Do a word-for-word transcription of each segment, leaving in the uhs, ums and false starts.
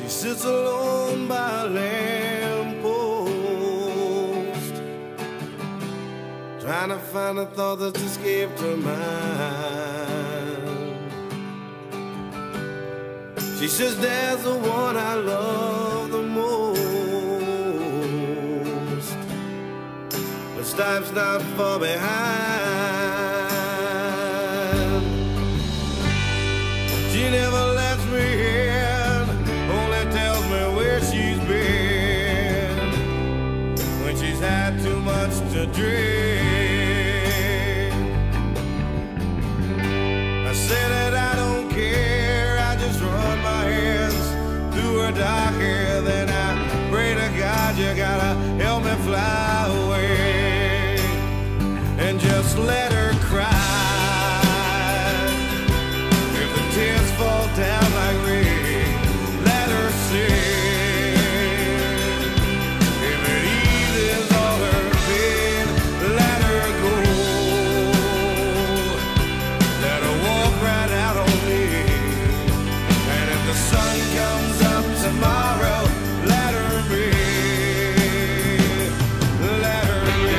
She sits alone by a lampost, trying to find a thought that's escaped her mind. She says, Dad's the one I love the most, but Stipe's not far behind. She never lets me in, only tells me where she's been when she's had too much to drink. I say that I don't care, I just run my hands through her dark hair. Then I pray to God, you gotta help me fly away and just let her cry. If the tears fall down like rain, let her sing. If it eases all her pain, let her go. Let her walk right out on me. And if the sun comes up tomorrow, let her be. Let her be.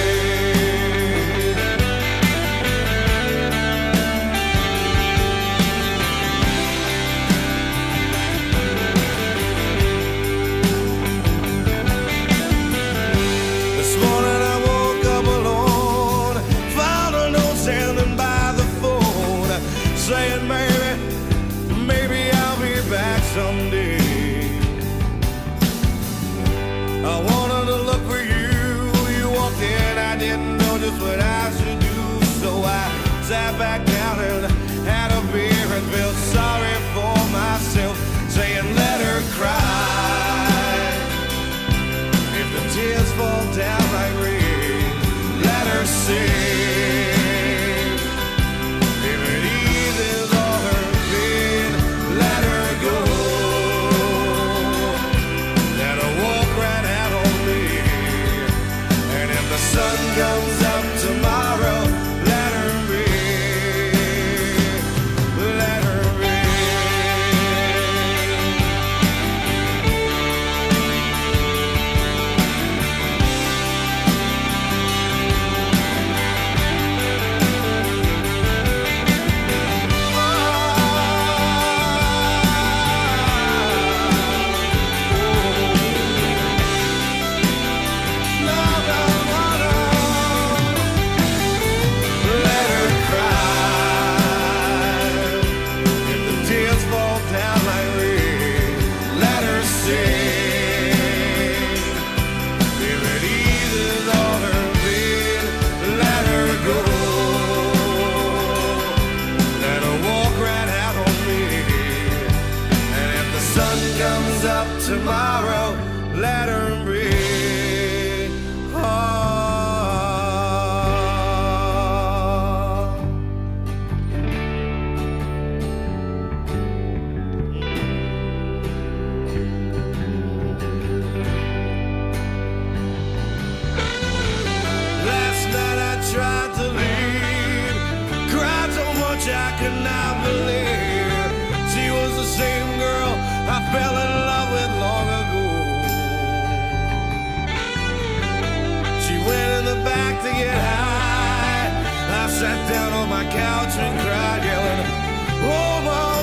This morning I woke up alone, found a note standing by the phone, saying maybe, maybe I'll be back someday. I wanted to look for you, you walked in, I didn't know just what I should do, so I sat back down and had a beer and felt sorry for myself, saying let her cry. If the tears fall down like rain, let her sing. If it eases all her pain, let her go. Let her walk right out on me. And if the sun comes up tomorrow, let her be. Let her be. Tomorrow, let her be. Oh. Last night I tried to leave, cried so much I could not believe she was the same girl I fell in love with long ago. She went in the back to get high. I sat down on my couch and cried, yelling, oh my